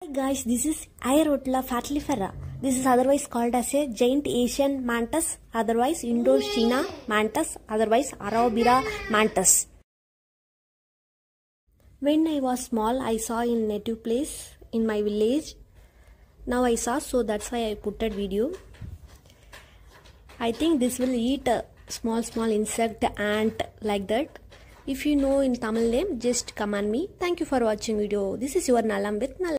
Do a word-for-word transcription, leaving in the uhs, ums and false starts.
Guys, this is Hierodula patellifera. This is otherwise called as a giant Asian mantis, otherwise Indochina mantis, otherwise harabiro mantis. When I was small, I saw in native place in my village. Now I saw, so that's why I put that video. I think this will eat a small small insect, ant, like that. If you know in Tamil name, just comment me. Thank you for watching video. This is your nalam with nalan.